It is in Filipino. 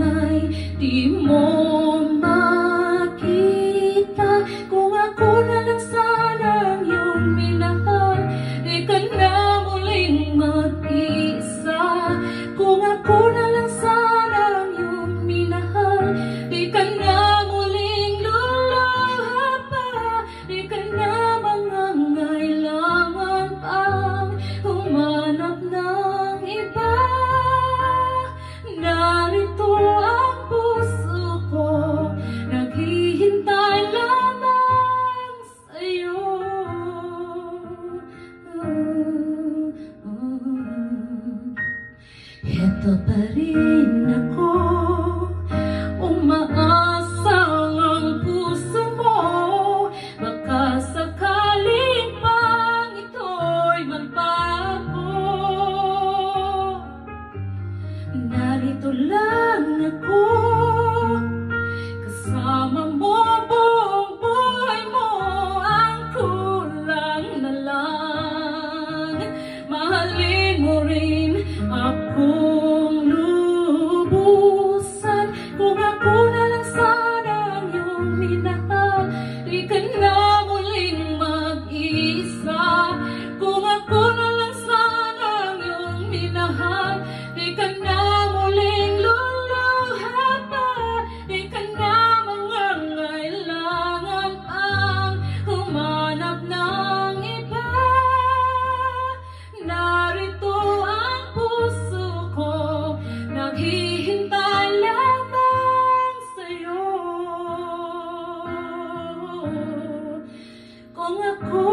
ay di mo makita. Kung ako na lang sana ang iyong minahal, di ka na muling mag-isa. Kung ako na lang sana ang iyong minahal, di ka na muling luluha pa. Di ka na mangangailangan pang humanap ng iba. Narito ang puso ko, naghihintay lamang sa'yo. Heto pa rin ako, umaasang ang puso mo. Baka sakaling pang ito'y magbago. Narito lang ako, kasama mo buong buhay mo. Ang kulang na lang, mahalin mo rin akong lubusan. Kung ako na lang sana ang iyong minahal, di ka na muling mag-isa. Kung ako na lang sana ang iyong minahal, di ka na muling luluha pa. Di ka na mangangailangan pang humanap ng iba. Narito ang puso ko, naghihintay lamang sa'yo. Kung ako